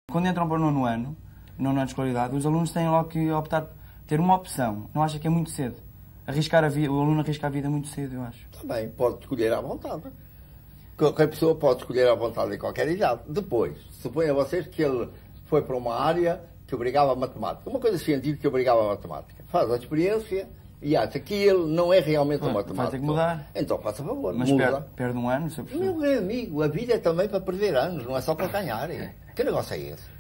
Quando entram para o nono ano de escolaridade, os alunos têm logo que optar, ter uma opção. Não acha que é muito cedo? Arriscar a vida, o aluno arrisca a vida muito cedo, eu acho. Também pode escolher à vontade. Qualquer pessoa pode escolher à vontade em qualquer idade. Depois, suponha vocês que ele foi para uma área que obrigava a matemática. Uma coisa científica que obrigava a matemática. Faz a experiência e acha que ele não é realmente um matemático. Vai ter que mudar. Então faça favor, mas muda. Perde um ano, se eu perceber. Meu amigo, a vida é também para perder anos, não é só para ganhar. Que negócio é esse?